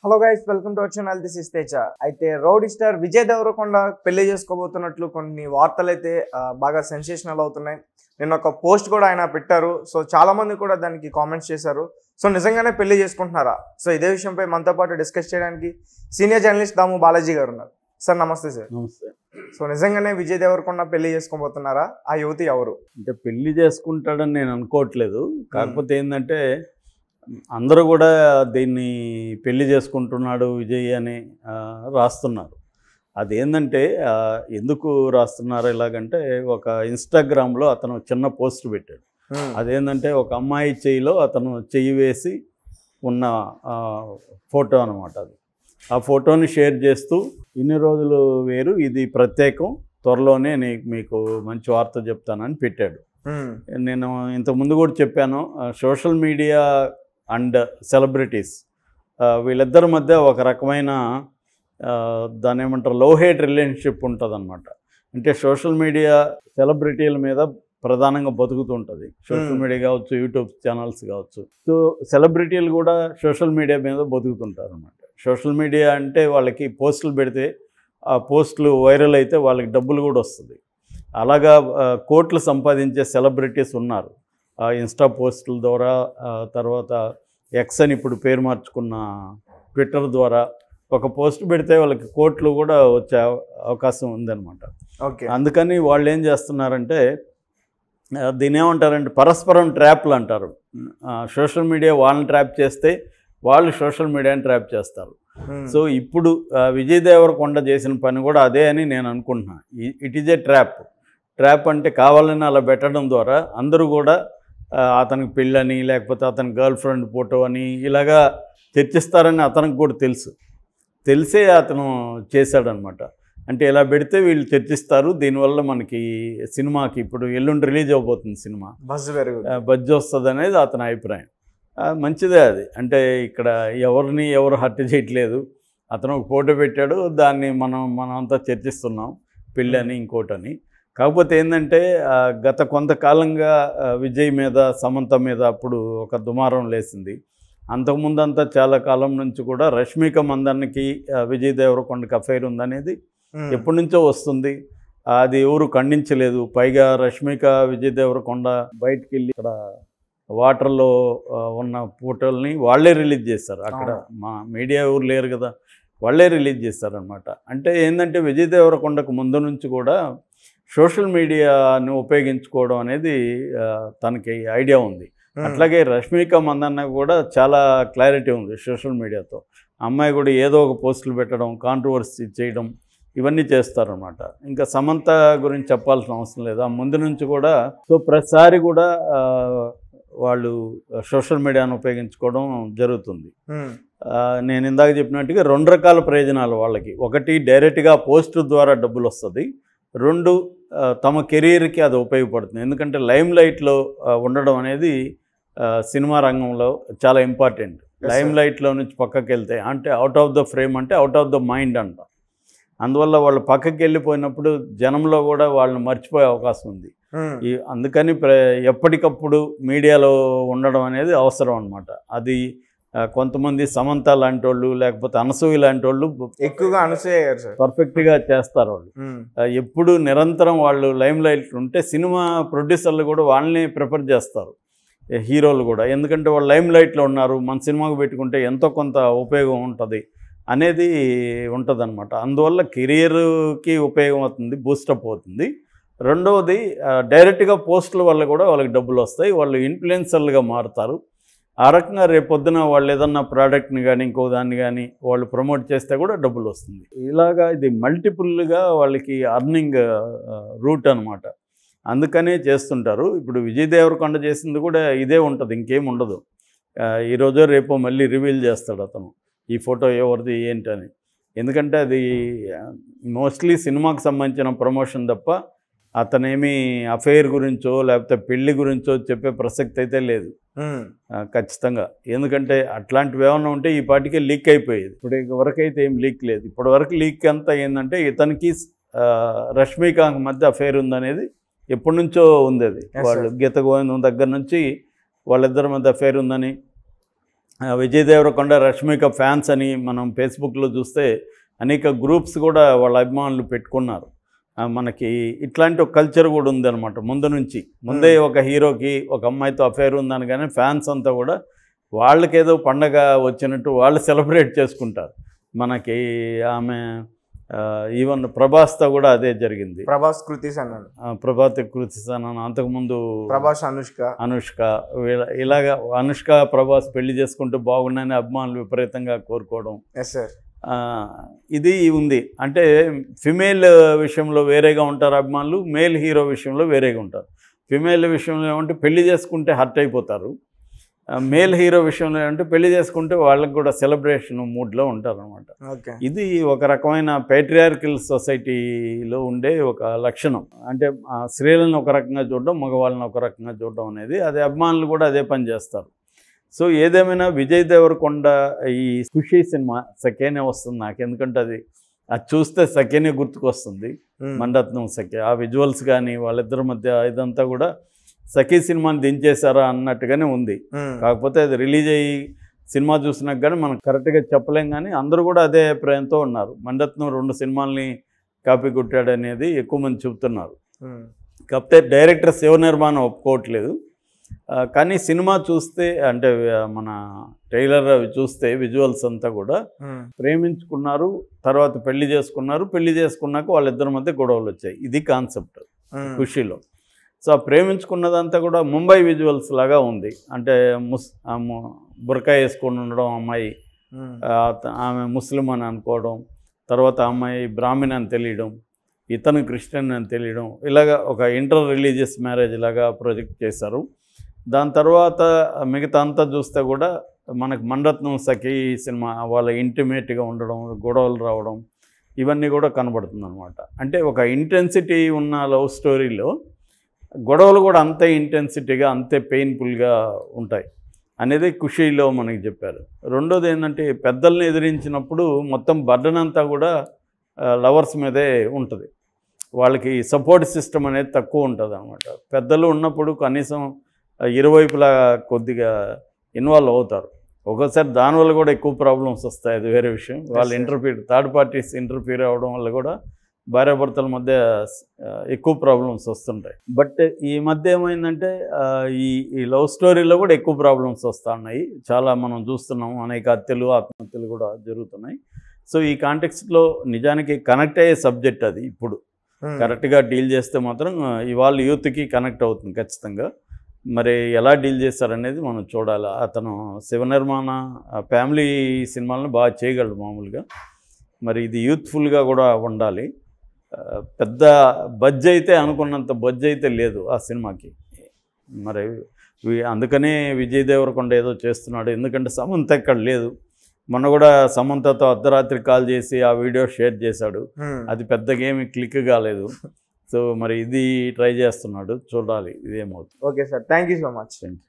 Hello guys, welcome to our channel. This is Teja. అయితే rowdy star Vijay Devarakonda పెళ్లి చేసుకోబోతున్నట్లు కొన్ని వార్తలు అయితే బాగా సెన్సేషనల్ అవుతున్నాయి. నిన్న ఒక పోస్ట్ కూడా ఆయన పెట్టారు. సో చాలా మంది కూడా దానికి కామెంట్స్ చేశారు. సో నిజంగానే పెళ్లి చేసుకుంటున్నారా? సో ఇదే విషయంపై మనతో పాటు డిస్కస్ చేయడానికి సీనియర్ జర్నలిస్ట్ దాము బాలాజీ గారు ఉన్నారు. సార్ నమస్తే సార్. నమస్తే. సో నిజంగానే విజయ్ దేవరకొండ పెళ్లి చేసుకోబోతున్నారా? ఆ యువతి ఎవరు? అంటే పెళ్లి చేసుకుంటాడని నేను అనుకోవట్లేదు. కాకపోతే ఏంటంటే అందరూ కూడా దీన్ని పెళ్లి చేసుకుంటున్నాడు విజయ్ అని రాస్తున్నారు. అదేంటంటే ఎందుకు రాస్తున్నారు ఇలాగంటే, ఒక ఇన్స్టాగ్రామ్లో అతను చిన్న పోస్ట్ పెట్టాడు. అదేంటంటే ఒక అమ్మాయి చెయ్యిలో అతను చెయ్యి వేసి ఉన్న ఫోటో అనమాట. అది ఆ ఫోటోని షేర్ చేస్తూ ఇన్ని రోజులు వేరు, ఇది ప్రత్యేకం, త్వరలోనే మీకు మంచి వార్త చెప్తానని పెట్టాడు. నేను ఇంతకుముందు కూడా చెప్పాను, సోషల్ మీడియా అండ్ సెలబ్రిటీస్ వీళ్ళిద్దరి మధ్య ఒక రకమైన దాని ఏమంటారు లవ్ హేట్ రిలేషన్షిప్ ఉంటుందన్నమాట. అంటే సోషల్ మీడియా సెలబ్రిటీల మీద ప్రధానంగా బతుకుతుంటుంది. సోషల్ మీడియా కావచ్చు, యూట్యూబ్ ఛానల్స్ కావచ్చు. సో సెలబ్రిటీలు కూడా సోషల్ మీడియా మీద బతుకుతుంటారు అన్నమాట. సోషల్ మీడియా అంటే వాళ్ళకి పోస్టులు పెడితే ఆ పోస్టులు వైరల్ అయితే వాళ్ళకి డబ్బులు కూడా వస్తుంది. అలాగా కోట్లు సంపాదించే సెలబ్రిటీస్ ఉన్నారు. ఇన్స్టా పోస్టుల ద్వారా, తర్వాత ఎక్స్ అని ఇప్పుడు పేరు మార్చుకున్న ట్విట్టర్ ద్వారా ఒక పోస్ట్ పెడితే వాళ్ళకి కోట్లు కూడా వచ్చే అవకాశం ఉందన్నమాట. ఓకే, అందుకని వాళ్ళు ఏం చేస్తున్నారంటే, దీని ఏమంటారంటే పరస్పరం ట్రాప్లు అంటారు. సోషల్ మీడియా వాళ్ళని ట్రాప్ చేస్తే వాళ్ళు సోషల్ మీడియాని ట్రాప్ చేస్తారు. సో ఇప్పుడు విజయ్ దేవరకొండ చేసిన పని కూడా అదే అని నేను అనుకుంటున్నాను. ఇట్ ఈజ్ ఏ ట్రాప్ అంటే కావాలని అలా పెట్టడం ద్వారా అందరూ కూడా అతనికి పెళ్ళని, లేకపోతే అతని గర్ల్ ఫ్రెండ్ ఫోటో అని ఇలాగా చర్చిస్తారని అతనికి కూడా తెలిసే అతను చేశాడనమాట. అంటే ఇలా పెడితే వీళ్ళు చర్చిస్తారు, దీనివల్ల మనకి సినిమాకి ఇప్పుడు ఎల్లుండి రిలీజ్ అవబోతుంది సినిమా, బజ్జి వస్తుంది అనేది అతని అభిప్రాయం. మంచిదే అది. అంటే ఇక్కడ ఎవరు హర్ట్ చేయట్లేదు. అతను ఒక ఫోటో పెట్టాడు, దాన్ని మనం అంతా చర్చిస్తున్నాం, పెళ్ళి అని ఇంకోటని. కాకపోతే ఏంటంటే గత కొంతకాలంగా విజయ్ మీద, సమంత మీద అప్పుడు ఒక దుమారం లేసింది. అంతకుముందంతా చాలా కాలం నుంచి కూడా రష్మిక మందన్నకి విజయ్ దేవరకొండకి అఫైర్ ఉందనేది ఎప్పటి నుంచో వస్తుంది. అది ఎవరు ఖండించలేదు. పైగా రష్మిక విజయ్ దేవరకొండ బయటికి వెళ్ళి ఇక్కడ వాటర్లో ఉన్న ఫోటోల్ని వాళ్ళే రిలీజ్ చేస్తారు. అక్కడ మా మీడియా ఎవరు లేరు కదా, వాళ్ళే రిలీజ్ చేస్తారనమాట. అంటే ఏంటంటే విజయ్ దేవరకొండకు ముందు నుంచి కూడా సోషల్ మీడియాని ఉపయోగించుకోవడం అనేది తనకి ఐడియా ఉంది. అట్లాగే రష్మిక మందన్న కూడా చాలా క్లారిటీ ఉంది సోషల్ మీడియాతో. అమ్మాయి కూడా ఏదో ఒక పోస్టులు పెట్టడం, కాంట్రవర్సీ చేయడం, ఇవన్నీ చేస్తారనమాట. ఇంకా సమంత గురించి చెప్పాల్సిన అవసరం లేదు. ఆ ముందు నుంచి కూడా సో ప్రతిసారి కూడా వాళ్ళు సోషల్ మీడియాను ఉపయోగించుకోవడం జరుగుతుంది. నేను ఇందాక చెప్పినట్టుగా రెండు రకాల ప్రయోజనాలు వాళ్ళకి. ఒకటి, డైరెక్ట్గా పోస్ట్ ద్వారా డబ్బులు వస్తుంది. రెండు, తమ కెరీర్కి అది ఉపయోగపడుతుంది. ఎందుకంటే లైమ్ లైట్లో ఉండడం అనేది సినిమా రంగంలో చాలా ఇంపార్టెంట్. లైమ్ లైట్లో నుంచి పక్కకి వెళ్తే, అంటే అవుట్ ఆఫ్ ద ఫ్రేమ్ అంటే అవుట్ ఆఫ్ ద మైండ్ అంట. అందువల్ల వాళ్ళు పక్కకి వెళ్ళిపోయినప్పుడు జనంలో కూడా వాళ్ళని మర్చిపోయే అవకాశం ఉంది. అందుకని ఎప్పటికప్పుడు మీడియాలో ఉండడం అనేది అవసరం అనమాట. అది కొంతమంది సమంత లాంటి వాళ్ళు, లేకపోతే అనసూయ లాంటి వాళ్ళు ఎక్కువగా పర్ఫెక్ట్గా చేస్తారు. వాళ్ళు ఎప్పుడు నిరంతరం వాళ్ళు లైమ్ లైట్ ఉంటే సినిమా ప్రొడ్యూసర్లు కూడా వాళ్ళని ప్రిఫర్ చేస్తారు, హీరోలు కూడా. ఎందుకంటే వాళ్ళు లైమ్ లైట్లో ఉన్నారు, మన సినిమాకు పెట్టుకుంటే ఎంతో కొంత ఉపయోగం ఉంటుంది అనేది ఉంటుందన్నమాట. అందువల్ల కెరియర్కి ఉపయోగం అవుతుంది, బూస్టప్ అవుతుంది. రెండవది, డైరెక్ట్గా పోస్టుల వల్ల కూడా వాళ్ళకి డబ్బులు వస్తాయి, వాళ్ళు ఇన్ఫ్లుయెన్సర్లుగా మారుతారు. ఆ రకంగా రేపొద్దున వాళ్ళు ఏదన్నా ప్రోడక్ట్ని కానీ ఇంకో దాన్ని కానీ వాళ్ళు ప్రమోట్ చేస్తే కూడా డబ్బులు వస్తుంది. ఇలాగా ఇది మల్టిపుల్గా వాళ్ళకి అర్నింగ్ రూట్ అనమాట. అందుకనే చేస్తుంటారు. ఇప్పుడు విజయ్ దేవరకొండ చేసింది కూడా ఇదే ఉంటుంది, ఇంకేం ఉండదు. ఈరోజో రేపో మళ్ళీ రివీల్ చేస్తాడు అతను ఈ ఫోటో ఎవరిది ఏంటని. ఎందుకంటే అది మోస్ట్లీ సినిమాకి సంబంధించిన ప్రమోషన్ తప్ప అతనేమి అఫైర్ గురించో లేకపోతే పెళ్లి గురించో చెప్పే ప్రసక్తి అయితే లేదు ఖచ్చితంగా. ఎందుకంటే అట్లాంటివి ఏమన్నా ఉంటే ఈ పాటికే లీక్ అయిపోయేది. ఇప్పుడు వరకైతే ఏం లీక్ లేదు. ఇప్పటి వరకు లీక్ అంతా ఏంటంటే ఇతనికి రష్మిక మధ్య అఫైర్ ఉందనేది ఎప్పటి నుంచో ఉంది. అది వాళ్ళు గీత గోవిందం దగ్గర నుంచి వాళ్ళిద్దరి మధ్య అఫైర్ ఉందని విజయ్ దేవరకొండ రష్మిక ఫ్యాన్స్ అని మనం ఫేస్బుక్లో చూస్తే అనేక గ్రూప్స్ కూడా వాళ్ళ అభిమానులు పెట్టుకున్నారు. మనకి ఇట్లాంటి ఒక కల్చర్ కూడా ఉందన్నమాట. ముందే ఒక హీరోకి ఒక అమ్మాయితో అఫైర్ ఉందనగానే ఫ్యాన్స్ అంతా కూడా వాళ్ళకేదో పండగ వచ్చినట్టు వాళ్ళు సెలబ్రేట్ చేసుకుంటారు. మనకి ఆమె ఈవెన్ ప్రభాస్తో కూడా అదే జరిగింది. ప్రభాస్ కృతి సనన్, అంతకుముందు ప్రభాస్ అనుష్క ఇలాగా అనుష్క ప్రభాస్ పెళ్లి చేసుకుంటూ బాగున్నాయని అభిమానులు విపరీతంగా కోరుకోవడం ఇది ఉంది. అంటే ఫిమేల్ విషయంలో వేరేగా ఉంటారు అభిమానులు, మేల్ హీరో విషయంలో వేరేగా ఉంటారు. ఫిమేల్ విషయంలో ఏమంటే పెళ్లి చేసుకుంటే హర్ట్ అయిపోతారు, మేల్ హీరో విషయంలో ఏమంటే పెళ్లి చేసుకుంటే వాళ్ళకి కూడా సెలబ్రేషన్ మూడ్లో ఉంటారు అనమాట. ఇది ఒక రకమైన పేట్రియార్కల్ సొసైటీలో ఉండే ఒక లక్షణం. అంటే స్త్రీలను ఒక రకంగా చూడడం, మగవాళ్ళని ఒక రకంగా చూడడం అనేది అది అభిమానులు కూడా అదే పని చేస్తారు. సో ఏదేమైనా విజయ్ దేవరకొండ ఈ ఖుషీ సినిమా సఖేనే వస్తుంది నాకు, ఎందుకంటే అది చూస్తే సఖేనే గుర్తుకొస్తుంది. మణిరత్నం సఖే ఆ విజువల్స్ కానీ వాళ్ళిద్దరి మధ్య ఇదంతా కూడా సఖీ సినిమాని దించేశారా అన్నట్టుగానే ఉంది. కాకపోతే అది రిలీజ్ అయ్యి సినిమా చూసినాక కానీ మనం కరెక్ట్గా చెప్పలేం, కానీ అందరూ కూడా అదే అభిప్రాయంతో ఉన్నారు. మణిరత్నం 2 సినిమాల్ని కాపీ కొట్టాడు అనేది ఎక్కువ మంది చెబుతున్నారు. కాకపోతే డైరెక్టర్ శివ నిర్మాణం ఒప్పుకోవట్లేదు. కానీ సినిమా చూస్తే అంటే మన ట్రైలర్ అవి చూస్తే విజువల్స్ అంతా కూడా ప్రేమించుకున్నారు, తర్వాత పెళ్లి చేసుకున్నాక వాళ్ళిద్దరి మధ్య గొడవలు వచ్చాయి. ఇది కాన్సెప్ట్ ఖుషీలో. సో ఆ ప్రేమించుకున్నదంతా కూడా ముంబై విజువల్స్ లాగా ఉంది. అంటే బుర్కా వేసుకొని ఉండడం అమ్మాయి, ఆమె ముస్లిం అని అనుకోవడం, తర్వాత అమ్మాయి బ్రాహ్మణ్ అని తెలియడం, ఇతను క్రిస్టియన్ అని తెలియడం, ఇలాగా ఒక ఇంటర్ రిలీజియస్ మ్యారేజ్ లాగా ప్రొజెక్ట్ చేశారు. దాని తర్వాత మిగతా అంతా చూస్తే కూడా మనకు మణిరత్నం సఖీ సినిమా వాళ్ళ ఇంటిమేట్గా ఉండడం, గొడవలు రావడం ఇవన్నీ కూడా కనబడుతుంది అనమాట. అంటే ఒక ఇంటెన్సిటీ ఉన్న లవ్ స్టోరీలో గొడవలు కూడా అంతే ఇంటెన్సిటీగా అంతే పెయిన్ఫుల్గా ఉంటాయి అనేది ఖుషీలో మనకి చెప్పారు. రెండోది ఏంటంటే పెద్దల్ని ఎదిరించినప్పుడు మొత్తం బర్డన్ అంతా కూడా లవర్స్ మీదే ఉంటుంది. వాళ్ళకి సపోర్ట్ సిస్టమ్ అనేది తక్కువ ఉంటుంది అనమాట. పెద్దలు ఉన్నప్పుడు కనీసం ఇరువైపులా కొద్దిగా ఇన్వాల్వ్ అవుతారు. ఒక్కోసారి దానివల్ల కూడా ఎక్కువ ప్రాబ్లమ్స్ వస్తాయి, అది వేరే విషయం. వాళ్ళు థర్డ్ పార్టీస్ ఇంటర్ఫీర్ అవ్వడం వల్ల కూడా భార్యాభర్తల మధ్య ఎక్కువ ప్రాబ్లమ్స్ వస్తుంటాయి. బట్ ఈ మధ్య ఏమైందంటే ఈ లవ్ స్టోరీలో కూడా ఎక్కువ ప్రాబ్లమ్స్ వస్తూ ఉన్నాయి. చాలా మనం చూస్తున్నాం, అనేక హత్యలు ఆత్మహత్యలు కూడా జరుగుతున్నాయి. సో ఈ కాంటెక్స్ట్లో నిజానికి కనెక్ట్ అయ్యే సబ్జెక్ట్ అది. ఇప్పుడు కరెక్ట్గా డీల్ చేస్తే మాత్రం ఇవాళ యూత్కి కనెక్ట్ అవుతుంది ఖచ్చితంగా. మరి ఎలా డీల్ చేస్తారనేది మనం చూడాలి. అతను శివ నిర్మాణ ఫ్యామిలీ సినిమాలను బాగా చేయగలడు మామూలుగా. మరి ఇది యూత్ఫుల్గా కూడా ఉండాలి. పెద్ద బడ్జ్ అయితే అనుకున్నంత బడ్జ్ అయితే లేదు ఆ సినిమాకి. మరి అందుకనే విజయ్ దేవరకొండ ఏదో చేస్తున్నాడు, ఎందుకంటే సమంత ఎక్కడ లేదు. మొన్న కూడా సమంతతో అర్ధరాత్రి కాల్ చేసి ఆ వీడియో షేర్ చేశాడు, అది పెద్దగా ఏమి క్లిక్ కాలేదు. సో మరి ఇది ట్రై చేస్తున్నాడు, చూడాలి ఇదేమవుతుంది. Okay sir, thank you so much.